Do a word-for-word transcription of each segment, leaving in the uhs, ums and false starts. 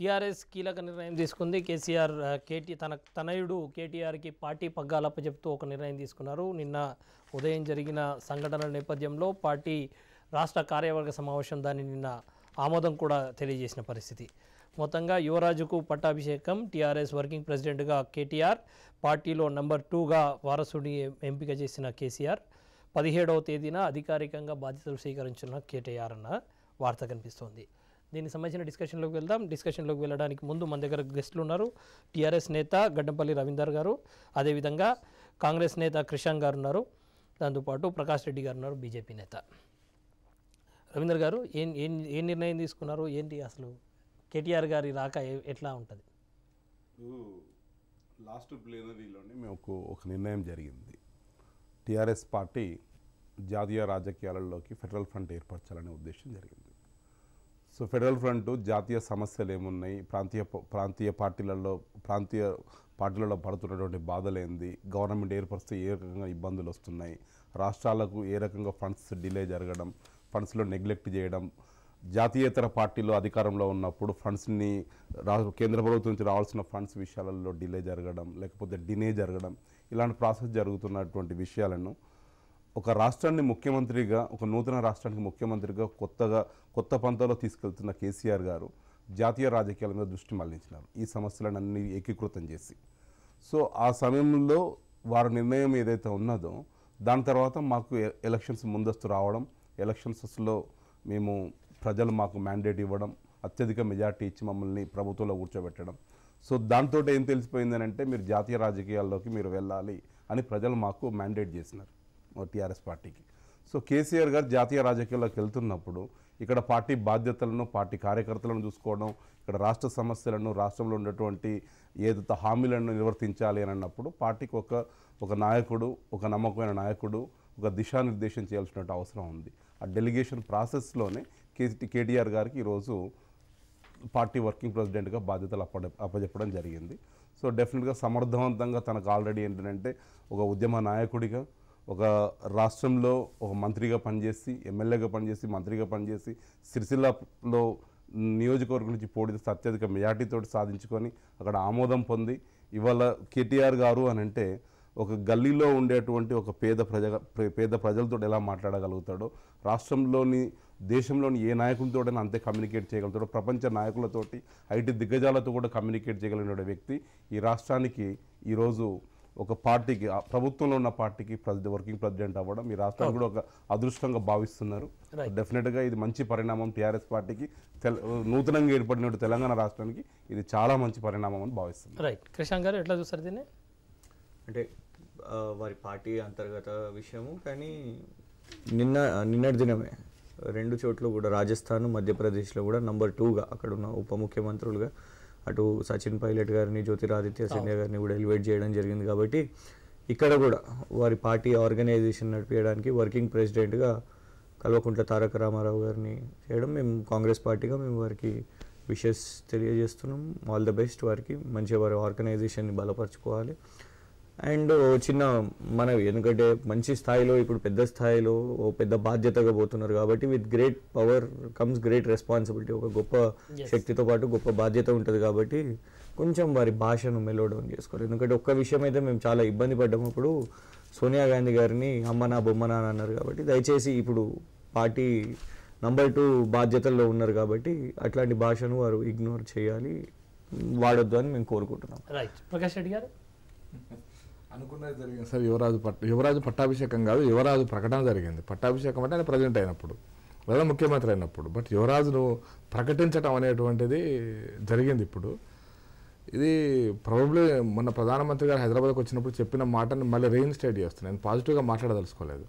TRS కీలక నిర్ణయం తీసుకుంది. కేసీఆర్ కేటీ తన తనయుడు కేటీఆర్కి పార్టీ పగ్గాలప్ప చెప్తూ ఒక నిర్ణయం తీసుకున్నారు. నిన్న ఉదయం జరిగిన సంఘటనల నేపథ్యంలో పార్టీ రాష్ట్ర కార్యవర్గ సమావేశం దాన్ని నిన్న ఆమోదం కూడా తెలియజేసిన పరిస్థితి. మొత్తంగా యువరాజుకు పట్టాభిషేకం. టీఆర్ఎస్ వర్కింగ్ ప్రెసిడెంట్గా కేటీఆర్, పార్టీలో నెంబర్ టూగా వారసుడి ఎంపిక చేసిన కేసీఆర్, పదిహేడవ తేదీన అధికారికంగా బాధ్యతలు స్వీకరించిన కేటీఆర్ అన్న వార్త కనిపిస్తోంది. దీనికి సంబంధించిన డిస్కషన్లోకి వెళ్దాం. డిస్కషన్లోకి వెళ్ళడానికి ముందు మన దగ్గర గెస్టులు ఉన్నారు. టీఆర్ఎస్ నేత గడ్డంపల్లి రవీందర్ గారు, అదేవిధంగా కాంగ్రెస్ నేత క్రిషాంక్ గారు ఉన్నారు, దాంతోపాటు ప్రకాష్ రెడ్డి గారు ఉన్నారు, బీజేపీ నేత. రవీందర్ గారు, ఏం ఏం ఏం నిర్ణయం తీసుకున్నారు? ఏంటి అసలు కేటీఆర్ గారి రాక ఎట్లా ఉంటుంది? లాస్ట్ ప్లేనరీలోనే మేము ఒక నిర్ణయం జరిగింది. టీఆర్ఎస్ పార్టీ జాతీయ రాజకీయాలలోకి ఫెడరల్ ఫ్రంట్ ఏర్పరచాలనే ఉద్దేశం జరిగింది. సో ఫెడరల్ ఫ్రంట్ జాతీయ సమస్యలు ఏమున్నాయి, ప్రాంతీయ ప్రాంతీయ పార్టీలలో ప్రాంతీయ పార్టీలలో పడుతున్నటువంటి బాధలు ఏంది, గవర్నమెంట్ ఏర్పరిస్తే ఏ రకంగా ఇబ్బందులు వస్తున్నాయి, రాష్ట్రాలకు ఏ రకంగా ఫండ్స్ డిలే జరగడం, ఫండ్స్లో నెగ్లెక్ట్ చేయడం, జాతీయేతర పార్టీలో అధికారంలో ఉన్నప్పుడు ఫండ్స్ని రా కేంద్ర ప్రభుత్వం నుంచి రావాల్సిన ఫండ్స్ విషయాలలో డిలే జరగడం, లేకపోతే డినే జరగడం, ఇలాంటి ప్రాసెస్ జరుగుతున్నటువంటి విషయాలను ఒక రాష్ట్రాన్ని ముఖ్యమంత్రిగా, ఒక నూతన రాష్ట్రానికి ముఖ్యమంత్రిగా కొత్తగా కొత్త పంతలో తీసుకెళ్తున్న కేసీఆర్ గారు జాతీయ రాజకీయాల మీద దృష్టి మళ్లించినారు, ఈ సమస్యలను అన్ని ఏకీకృతం చేసి. సో ఆ సమయంలో వారి నిర్ణయం ఏదైతే ఉన్నదో దాని తర్వాత మాకు ఎలక్షన్స్ ముందస్తు రావడం, ఎలక్షన్స్లో మేము ప్రజలు మాకు మ్యాండేట్ ఇవ్వడం, అత్యధిక మెజార్టీ ఇచ్చి మమ్మల్ని ప్రభుత్వంలో కూర్చోబెట్టడం. సో దాంతో ఏం తెలిసిపోయిందని అంటే మీరు జాతీయ రాజకీయాల్లోకి మీరు వెళ్ళాలి అని ప్రజలు మాకు మ్యాండేట్ చేసినారు టీఆర్ఎస్ పార్టీకి. సో కేసీఆర్ గారు జాతీయ రాజకీయాల్లోకి వెళ్తున్నప్పుడు ఇక్కడ పార్టీ బాధ్యతలను, పార్టీ కార్యకర్తలను చూసుకోవడం, ఇక్కడ రాష్ట్ర సమస్యలను, రాష్ట్రంలో ఉన్నటువంటి ఏదైతే హామీలను నిర్వర్తించాలి అని అన్నప్పుడు పార్టీకి ఒక ఒక నాయకుడు, ఒక నమ్మకమైన నాయకుడు, ఒక దిశానిర్దేశం చేయాల్సినటువంటి అవసరం ఉంది. ఆ డెలిగేషన్ ప్రాసెస్లోనే కేసీ కేటీఆర్ గారికి ఈరోజు పార్టీ వర్కింగ్ ప్రెసిడెంట్గా బాధ్యతలు అప్ప అప్పచెప్పడం జరిగింది. సో డెఫినెట్గా సమర్థవంతంగా తనకు ఆల్రెడీ ఏంటంటే ఒక ఉద్యమ నాయకుడిగా, ఒక రాష్ట్రంలో ఒక మంత్రిగా పనిచేసి, ఎమ్మెల్యేగా పనిచేసి, మంత్రిగా పనిచేసి, సిరిసిల్లలో నియోజకవర్గం నుంచి పోటీ అత్యధిక మెజార్టీతో సాధించుకొని అక్కడ ఆమోదం పొంది ఇవాళ కేటీఆర్ గారు అని అంటే ఒక గల్లీలో ఉండేటువంటి ఒక పేద ప్రజ పేద ప్రజలతో ఎలా మాట్లాడగలుగుతాడో, రాష్ట్రంలోని దేశంలోని ఏ నాయకులతోటైనా అంతే కమ్యూనికేట్ చేయగలుగుతాడో, ప్రపంచ నాయకులతోటి ఐటీ దిగ్గజాలతో కూడా కమ్యూనికేట్ చేయగలిగిన వ్యక్తి ఈ రాష్ట్రానికి ఈరోజు ఒక పార్టీకి, ప్రభుత్వంలో ఉన్న పార్టీకి ప్రెసిడెంట్ వర్కింగ్ ప్రెసిడెంట్ అవ్వడం ఈ రాష్ట్రానికి కూడా ఒక అదృష్టంగా భావిస్తున్నారు. డెఫినెట్గా ఇది మంచి పరిణామం టీఆర్ఎస్ పార్టీకి, నూతనంగా ఏర్పడిన తెలంగాణ రాష్ట్రానికి ఇది చాలా మంచి పరిణామం అని భావిస్తున్నారు. రైట్, క్రిషాంక్ గారు ఎట్లా చూస్తారు దీన్ని? అంటే వారి పార్టీ అంతర్గత విషయము, కానీ నిన్న నిన్నటి దినమే రెండు చోట్ల కూడా రాజస్థాన్, మధ్యప్రదేశ్లో కూడా నంబర్ టూగా అక్కడ ఉన్న ఉప ముఖ్యమంత్రులుగా అటు సచిన్ పైలట్ గారిని, జ్యోతిరాదిత్య సింధియా గారిని కూడా ఎలివేట్ చేయడం జరిగింది. కాబట్టి ఇక్కడ కూడా వారి పార్టీ ఆర్గనైజేషన్ నడిపించడానికి వర్కింగ్ ప్రెసిడెంట్గా కల్వకుంట్ల తారక రామారావు గారిని చేయడం మేము కాంగ్రెస్ పార్టీగా మేము వారికి విషెస్ తెలియజేస్తున్నాం. ఆల్ ద బెస్ట్, వారికి మంచిగా వారి ఆర్గనైజేషన్ని బలపరచుకోవాలి. అండ్ చిన్న మనవి, ఎందుకంటే మంచి స్థాయిలో ఇప్పుడు పెద్ద స్థాయిలో ఓ పెద్ద బాధ్యతగా పోతున్నారు కాబట్టి with great power comes great responsibility. ఒక గొప్ప శక్తితో పాటు గొప్ప బాధ్యత ఉంటుంది కాబట్టి కొంచెం వారి భాషను మెలో డౌన్ చేసుకోవాలి. ఎందుకంటే ఒక్క విషయం అయితే మేము చాలా ఇబ్బంది పడ్డప్పుడు సోనియా గాంధీ గారిని అమ్మ నా బొమ్మ నా అన్నారు. కాబట్టి దయచేసి ఇప్పుడు పార్టీ నంబర్ టూ బాధ్యతల్లో ఉన్నారు కాబట్టి అట్లాంటి భాషను వారు ఇగ్నోర్ చేయాలి, వాడొద్దు అని మేము కోరుకుంటున్నాం. రైట్, ప్రకాష్ రెడ్డి గారు. అనుకున్నది జరిగింది సార్. యువరాజు పట్ట యువరాజు పట్టాభిషేకం కాదు, యువరాజు ప్రకటన జరిగింది. పట్టాభిషేకం అంటే ఆయన ప్రజెంట్ అయినప్పుడు, లేదా ముఖ్యమంత్రి అయినప్పుడు, బట్ యువరాజును ప్రకటించడం అనేటువంటిది జరిగింది. ఇప్పుడు ఇది ప్రాబబ్లీ మొన్న ప్రధానమంత్రి గారు హైదరాబాద్కి వచ్చినప్పుడు చెప్పిన మాటని మళ్ళీ రీఇన్స్టేట్ చేస్తున్నాను. నేను పాజిటివ్గా మాట్లాడదలుచుకోలేదు.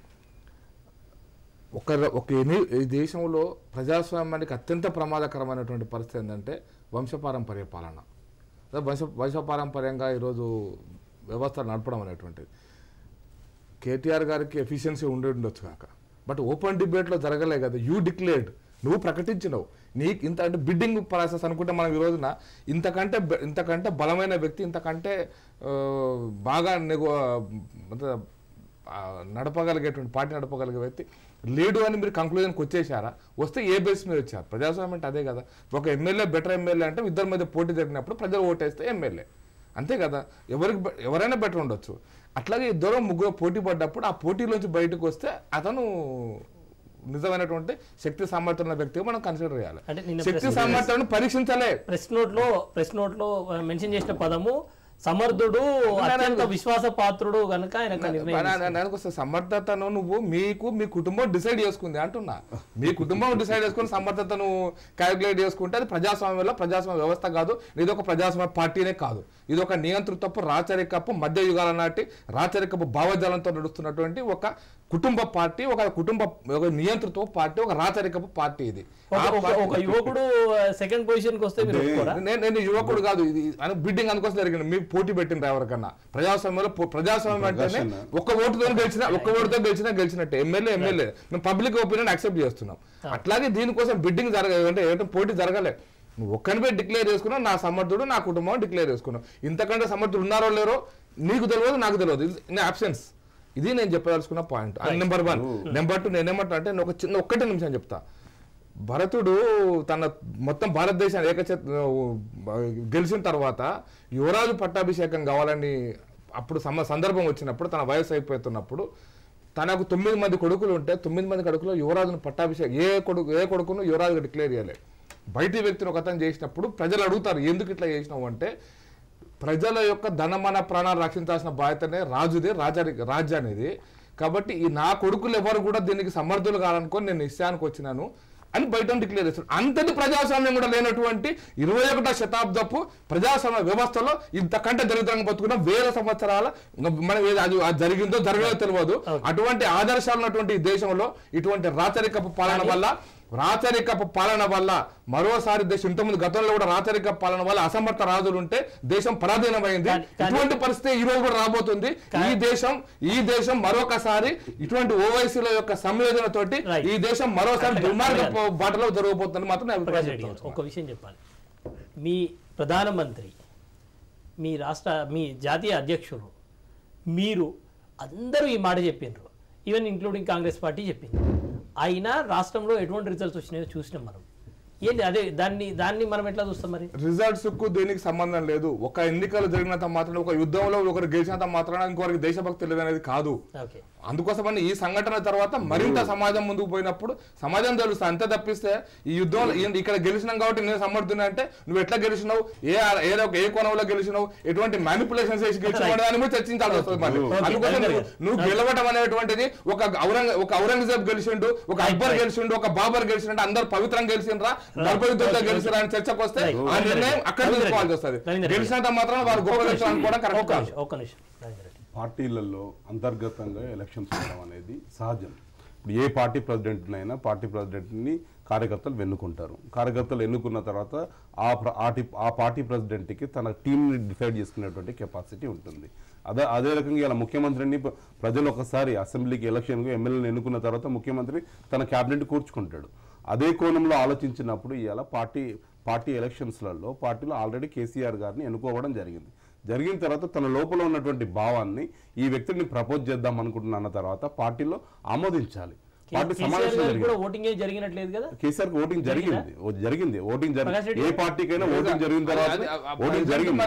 ఒక ఒక ఎన్ని ఈ దేశంలో ప్రజాస్వామ్యానికి అత్యంత ప్రమాదకరమైనటువంటి పరిస్థితి ఏంటంటే వంశపారంపర్య పాలన, వంశ వంశపారంపర్యంగా ఈరోజు వ్యవస్థ నడపడం అనేటువంటిది. కేటీఆర్ గారికి ఎఫిషియన్సీ ఉండి ఉండొచ్చు కాక, బట్ ఓపెన్ డిబేట్లో జరగలే కదా. యూ డిక్లేర్డ్, నువ్వు ప్రకటించినవు, నీకు ఇంత అంటే బిడ్డింగ్ ప్రాసెస్ అనుకుంటే మనం ఈ రోజున ఇంతకంటే ఇంతకంటే బలమైన వ్యక్తి, ఇంతకంటే బాగా నెగో నడపగలిగేటువంటి పార్టీ నడపగలిగే వ్యక్తి లేడు అని మీరు కంక్లూజన్కి వచ్చేసారా? వస్తే ఏ బేస్ మీద వచ్చారు? ప్రజాస్వామ్యం అంటే అదే కదా. ఒక ఎమ్మెల్యే బెటర్ ఎమ్మెల్యే అంటే ఇద్దరి మధ్య పోటీ జరిగినప్పుడు ప్రజలు ఓటేస్తే ఎమ్మెల్యే, అంతే కదా. ఎవరికి ఎవరైనా బెటర్ ఉండొచ్చు. అట్లాగే ఇద్దరు ముగ్గురు పోటీ పడ్డప్పుడు ఆ పోటీలోంచి బయటకు వస్తే అతను నిజమైనటువంటి శక్తి సామర్థ్యం ఉన్న వ్యక్తిగా మనం కన్సిడర్ చేయాలి. శక్తి సామర్థ్యాన్ని పరీక్షించాలి. ప్రెస్ నోట్ లో ప్రెస్ నోట్ లో మెన్షన్ చేసిన పదము సమర్థుడు, అత్యంత విశ్వాస పాత్రుడు కనుక ఆయనకు సమర్థతను నువ్వు మీకు మీ కుటుంబం డిసైడ్ చేసుకుంది అంటున్నా. మీ కుటుంబం డిసైడ్ చేసుకుని సమర్థతను క్యాలిక్యులేట్ చేసుకుంటే అది ప్రజాస్వామ్యంలో ప్రజాస్వామ్య వ్యవస్థ కాదు, ఇది ఒక ప్రజాస్వామ్య పార్టీనే కాదు. ఇది ఒక నియంతృత్వపు రాచరికపు మధ్య యుగాల నాటి రాచరికపు భావజాలంతో నడుస్తున్నటువంటి ఒక కుటుంబ పార్టీ, ఒక కుటుంబ ఒక నియంతృత్వ పార్టీ, ఒక రాచరికపు పార్టీ. ఇది ఒక యువకుడు సెకండ్ పొజిషన్ కి వస్తే నేను యువకుడు కాదు, ఇది బిడ్డింగ్ అందుకోసం జరిగింది. మీకు పోటీ పెట్టిండ్రు ఎవరికన్నా? ప్రజాస్వామ్యంలో ప్రజాస్వామ్యం అంటేనే ఒక్క ఓటుతో గెలిచినా ఒక్క ఓటుతో గెలిచినా గెలిచినట్టే. ఎమ్మెల్యే ఎమ్మెల్యే మేము పబ్లిక్ ఒపీనియన్ యాక్సెప్ట్ చేస్తున్నాం. అట్లాగే దీనికోసం బిడ్డింగ్ జరగదు అంటే ఏదో పోటీ జరగలే. నువ్వు ఒక్కనిపై డిక్లేర్ చేసుకున్నావు, నా సమర్థుడు నా కుటుంబం డిక్లేర్ చేసుకున్నావు. ఇంతకంటే సమర్థుడు ఉన్నారో లేరో నీకు తెలియదు, నాకు తెలియదు. In absence. ఇది నేను చెప్పదలుచుకున్న point. Number one. Number two నేనేమంటా అంటే ఒక చిన్న ఒక్కటే నిమిషం చెప్తా. భరతుడు తన మొత్తం భారతదేశాన్ని ఏకచే గెలిచిన తర్వాత యువరాజు పట్టాభిషేకం కావాలని అప్పుడు సమ సందర్భం వచ్చినప్పుడు తన వయసు అయిపోతున్నప్పుడు తనకు తొమ్మిది మంది కొడుకులు ఉంటే తొమ్మిది మంది కొడుకులు యువరాజును పట్టాభిషేకం ఏ కొడుకు ఏ కొడుకును యువరాజుగా డిక్లేర్ చేయలేదు. బయటి వ్యక్తిని ఒక అతను చేసినప్పుడు ప్రజలు అడుగుతారు ఎందుకు ఇట్లా చేసినావు అంటే, ప్రజల యొక్క ధనమన ప్రాణాలు రక్షించాల్సిన బాధ్యతనే రాజుదే, రాజా రాజ్యం అనేది. కాబట్టి ఈ నా కొడుకులు ఎవరు కూడా దీనికి సమర్థులు కావాలనుకొని నేను నిశ్చయానికి వచ్చినాను అని బయట డిక్లేర్ చేస్తాడు. అంతటి ప్రజాస్వామ్యం కూడా లేనటువంటి ఇరవై ఒకటో శతాబ్దపు ప్రజాస్వామ్య వ్యవస్థలో ఇంతకంటే దరిద్రంగా బతుకున్న వేల సంవత్సరాల మనం అది జరిగిందో జరగదో తెలియదు. అటువంటి ఆదర్శాలు ఉన్నటువంటి ఈ దేశంలో ఇటువంటి రాచరికపు పాలన వల్ల రాచరికపు పాలన వల్ల మరోసారి దేశం ఇంతకుముందు గతంలో కూడా రాచరిక పాలన వల్ల అసమర్థ రాజులు ఉంటే దేశం పరాధీనమైంది. ఇటువంటి పరిస్థితి ఈ రోజు కూడా రాబోతుంది. ఈ దేశం ఈ దేశం మరొకసారి ఇటువంటి ఓవైసీల యొక్క సంయోజనతోటి ఈ దేశం మరోసారి దుర్మార్గ బాటలో జరగబోతుంది మాత్రం ఒక విషయం చెప్పాలి. మీ ప్రధానమంత్రి, మీ రాష్ట్ర మీ జాతీయ అధ్యక్షుడు, మీరు అందరూ ఈ మాట చెప్పిండ్రు, ఈవెన్ ఇంక్లూడింగ్ కాంగ్రెస్ పార్టీ చెప్పింది. అయినా రాష్ట్రంలో ఎటువంటి రిజల్ట్స్ వచ్చినాయో చూసినాం మనం. ఏంటి అదే దాన్ని దాన్ని మనం ఎట్లా చూస్తాం? మరి రిజల్ట్స్ కు దీనికి సంబంధం లేదు. ఒక ఎన్నికలు జరిగినంత మాత్రం, ఒక యుద్ధంలో ఒకరు గెలిచినంత మాత్రాన ఇంకొకరికి దేశభక్తి లేదనేది కాదు. అందుకోసమని ఈ సంఘటన తర్వాత మరింత సమాజం ముందుకు పోయినప్పుడు సమాజం తెలుస్తుంది. అంతే తప్పిస్తే ఈ యుద్ధంలో ఇక్కడ గెలిచినాం కాబట్టి నేను సమర్థున్నా అంటే నువ్వు ఎట్లా గెలిచినావు, ఏ ఏదో ఏ కోణంలో గెలిచినావు, ఎటువంటి మ్యానిపులేషన్స్ చేసి గెలిచినావు అని కూడా చర్చించాల్సి వస్తుంది. మరి అందుకోసం నువ్వు గెలవడం అనేటువంటిది ఒక ఔరంగ ఒక ఔరంగజేబ్ గెలిచిండు, ఒక అక్బర్ గెలిచిండు, ఒక బాబర్ గెలిచిండు, అందరు పవిత్రంగా గెలిచిండ్రా, నలభై గెలిచిరా అని చర్చకు వస్తే ఆ నిర్ణయం అక్కడ తీసుకోవాల్సి వస్తుంది. గెలిచినంత మాత్రం వారు గొప్ప గెలిచిన అనుకోవడం కరెక్ట్ కాదు. పార్టీలలో అంతర్గతంగా ఎలక్షన్స్ ఉండడం అనేది సహజం. ఇప్పుడు ఏ పార్టీ ప్రెసిడెంట్నైనా పార్టీ ప్రెసిడెంట్ని కార్యకర్తలు ఎన్నుకుంటారు. కార్యకర్తలు ఎన్నుకున్న తర్వాత ఆ ఆ పార్టీ ప్రెసిడెంట్కి తన టీంని డిసైడ్ చేసుకునేటువంటి కెపాసిటీ ఉంటుంది. అదే అదే రకంగా ఇలా ముఖ్యమంత్రిని ప్రజలు ఒకసారి అసెంబ్లీకి ఎలక్షన్కు ఎమ్మెల్యేలను ఎన్నుకున్న తర్వాత ముఖ్యమంత్రి తన క్యాబినెట్ కూర్చుకుంటాడు. అదే కోణంలో ఆలోచించినప్పుడు ఇవాళ పార్టీ పార్టీ ఎలక్షన్స్లలో పార్టీలో ఆల్రెడీ కేసీఆర్ గారిని ఎన్నుకోవడం జరిగింది. జరిగిన తర్వాత తన లోపల ఉన్నటువంటి భావాన్ని ఈ వ్యక్తిని ప్రపోజ్ చేద్దాం అనుకుంటున్నా అన్న తర్వాత పార్టీలో ఆమోదించాలి. పార్టీ సమావేశం కేసీఆర్ కి ఓటింగ్ జరిగింది జరిగింది ఓటింగ్ జరిగింది ఏ పార్టీకైనా ఓటింగ్ జరిగిన తర్వాత ఓటింగ్ జరిగింది.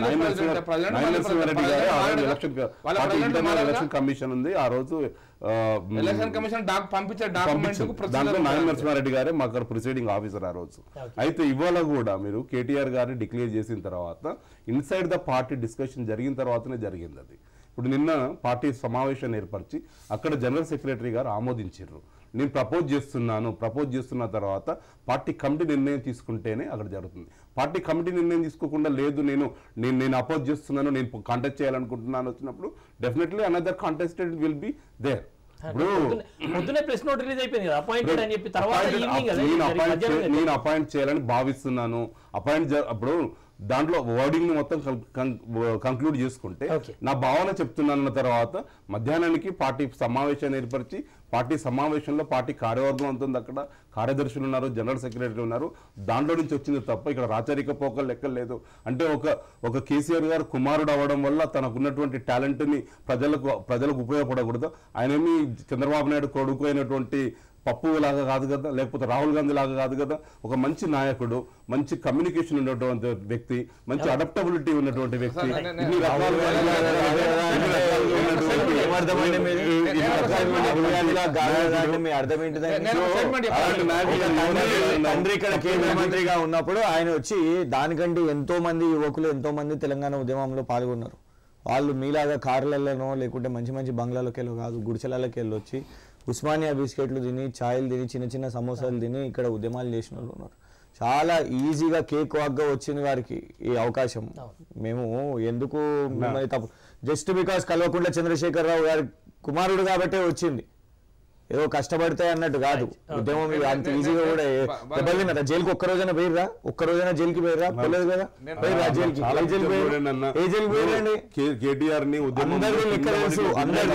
ఎలక్షన్ కమిషన్ ఉంది ఆ రోజు, ఎలక్షన్ కమిషన్ పంపించారు. దాంట్లో నాయన నరసింహారెడ్డి గారే మాకు ప్రిసైడింగ్ ఆఫీసర్ ఆ రోజు. అయితే ఇవాళ కూడా మీరు కేటీఆర్ గారిని డిక్లేర్ చేసిన తర్వాత ఇన్సైడ్ ద పార్టీ డిస్కషన్ జరిగిన తర్వాతనే జరిగింది అది. ఇప్పుడు నిన్న పార్టీ సమావేశాన్ని ఏర్పరిచి అక్కడ జనరల్ సెక్రటరీ గారు ఆమోదించారు. నేను ప్రపోజ్ చేస్తున్నాను, ప్రపోజ్ చేస్తున్న తర్వాత పార్టీ కమిటీ నిర్ణయం తీసుకుంటేనే అక్కడ జరుగుతుంది. పార్టీ కమిటీ నిర్ణయం తీసుకోకుండా లేదు నేను నేను నేను అపోజ్ చేస్తున్నాను, నేను కాంటెస్ట్ చేయాలనుకుంటున్నాను వచ్చినప్పుడు definitely another contested will be there. నేను అపాయింట్ చేయాలని భావిస్తున్నాను. అపాయింట్ అప్పుడు దాంట్లో వర్డింగ్ మొత్తం కంక్లూడ్ చేసుకుంటే నా భావన చెప్తున్నానన్న తర్వాత మధ్యాహ్నానికి పార్టీ సమావేశాన్ని ఏర్పరిచి పార్టీ సమావేశంలో పార్టీ కార్యవర్గం అంతుంది, అక్కడ కార్యదర్శులు ఉన్నారు, జనరల్ సెక్రటరీ ఉన్నారు. దాంట్లో నుంచి వచ్చింది తప్ప ఇక్కడ రాచరిక పోకలు లెక్క లేదు. అంటే ఒక ఒక కేసీఆర్ గారు కుమారుడు అవ్వడం వల్ల తనకున్నటువంటి టాలెంట్ని ప్రజలకు ప్రజలకు ఉపయోగపడకూడదు. ఆయనేమి చంద్రబాబు నాయుడు కొడుకు అయినటువంటి పప్పు లాగా కాదు కదా, లేకపోతే రాహుల్ గాంధీ లాగా కాదు కదా. ఒక మంచి నాయకుడు, మంచి కమ్యూనికేషన్ ఉన్నటువంటి వ్యక్తి, మంచి అడాప్టబిలిటీ ఉన్నటువంటి వ్యక్తి, ఇన్ని రకాలుగా తండ్రి ఇక్కడ కేంద్ర మంత్రిగా ఉన్నప్పుడు ఆయన వచ్చి దానికంటే ఎంతో మంది యువకులు ఎంతో మంది తెలంగాణ ఉద్యమంలో పాల్గొన్నారు. వాళ్ళు మీలాగా కార్లలోనో లేకుంటే మంచి మంచి బంగ్లాలోకి వెళ్ళి కాదు, గుడిసెలకి వెళ్ళి వచ్చి ఉస్మానియా బిస్కెట్లు తిని, ఛాయలు తిని, చిన్న చిన్న సమోసాలు తిని ఇక్కడ ఉద్యమాలు చేసిన వాళ్ళు ఉన్నారు. చాలా ఈజీగా కేక్ వాక్గా వచ్చింది వారికి ఈ అవకాశం. మేము ఎందుకు మిమ్మల్ని తప్పు, జస్ట్ బికాస్ కల్వకుంట్ల చంద్రశేఖరరావు గారి కుమారుడు కాబట్టే వచ్చింది, ఏదో కష్టపడితే అన్నట్టు కాదు. ఉద్యమం అంత ఈజీగా కూడా దెబ్బలినారా? జైలుకి ఒక్క రోజైనా పోయిర్రా? ఒక్క రోజైనా జైలుకి పోయిర్రా? పోలేదు కదా. పోయిర్రా జైలుకి? ఏ జైలు పోయిరండి? ఏ జైలు పోయిరండి? కేటీఆర్ ని అందరికీ లెక్క తెలుసు. అందరూ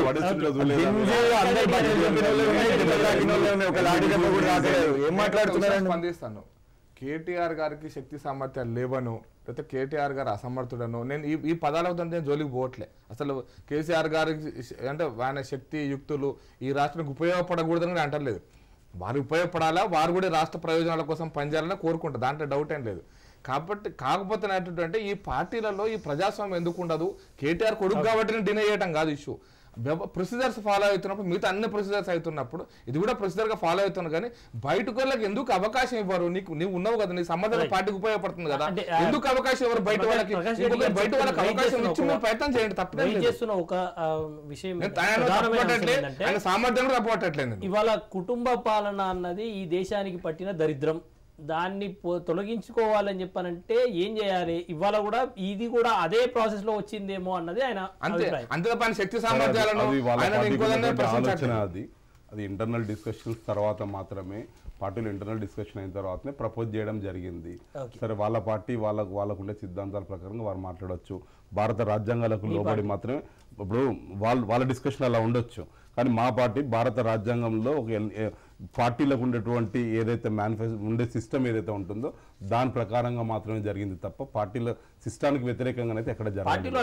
ఒక లాఠీ దెబ్బ కూడా రాకలేదు. ఏం మాట్లాడుతున్నారండి? స్పందిస్తాను. కేటీఆర్ గారికి శక్తి సామర్థ్యాలు లేవను, లేకపోతే కేటీఆర్ గారు అసమర్థుడను నేను ఈ ఈ పదాలతో నేను జోలికి పోవట్లే. అసలు కేసీఆర్ గారికి అంటే ఆయన శక్తి యుక్తులు ఈ రాష్ట్రానికి ఉపయోగపడకూడదని నేను అంటలేదు. వారు ఉపయోగపడాలా, వారు కూడా రాష్ట్ర ప్రయోజనాల కోసం పనిచేయాలని కోరుకుంటారు, దాంట్లో డౌట్ ఏం లేదు. కాబట్టి కాకపోతే ఏంటంటే ఈ పార్టీలలో ఈ ప్రజాస్వామ్యం ఎందుకు ఉండదు? కేటీఆర్ కొడుకు కాబట్టి నేను డినై చేయడం కాదు ఇష్యూ. ప్రొసీజర్స్ ఫాలో అవుతున్నప్పుడు మిగతా అన్ని ప్రొసీజర్స్ అవుతున్నప్పుడు ఇది కూడా ప్రొసీజర్ గా ఫాలో అవుతున్నాను. కానీ బయటకు వాళ్ళకి ఎందుకు అవకాశం ఇవ్వరు? నీకు నీవు ఉన్నావు కదా, నీ సంబంధం పార్టీకి ఉపయోగపడుతుంది కదా, ఎందుకు అవకాశం ఇవ్వరు బయట వాళ్ళకి? బయట వాళ్ళకి అవకాశం ఇచ్చి మీరు ప్రయత్నం చేయండి, తప్పలేదు. ఒక విషయం ఆయన సామర్థ్యం కూడా రాబట్టట్లేదు. ఇవాళ కుటుంబ పాలన అన్నది ఈ దేశానికి పట్టిన దరిద్రం. దాన్ని తొలగించుకోవాలని చెప్పానంటే ఏం చేయాలి? ఇవాళ కూడా ఇది కూడా అదే ప్రాసెస్ లో వచ్చిందేమో అన్నది ఆయన శక్తి సామర్థ్యాలను ఆలోచన. అది అది ఇంటర్నల్ డిస్కషన్స్ తర్వాత మాత్రమే, పార్టీలో ఇంటర్నల్ డిస్కషన్ అయిన తర్వాతనే ప్రపోజ్ చేయడం జరిగింది. సరే, వాళ్ళ పార్టీ వాళ్ళకు వాళ్ళకుండే సిద్ధాంతాల ప్రకారంగా వారు మాట్లాడవచ్చు. భారత రాజ్యాంగాలకు లోబడి మాత్రమే ఇప్పుడు వాళ్ళు వాళ్ళ డిస్కషన్ అలా ఉండొచ్చు. కానీ మా పార్టీ భారత రాజ్యాంగంలో ఒక పార్టీలకు ఉండేటువంటి ఏదైతే మేనిఫెస్టో ఉండే సిస్టమ్ ఏదైతే ఉంటుందో దాని ప్రకారంగా మాత్రమే జరిగింది తప్ప పార్టీల సిస్టానికి వ్యతిరేకంగా అయితే ఎక్కడ జరగదు. పార్టీ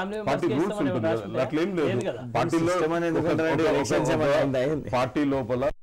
రూల్స్ ఉంటుంది, అట్లేం లేదు. పార్టీలో పార్టీ లోపల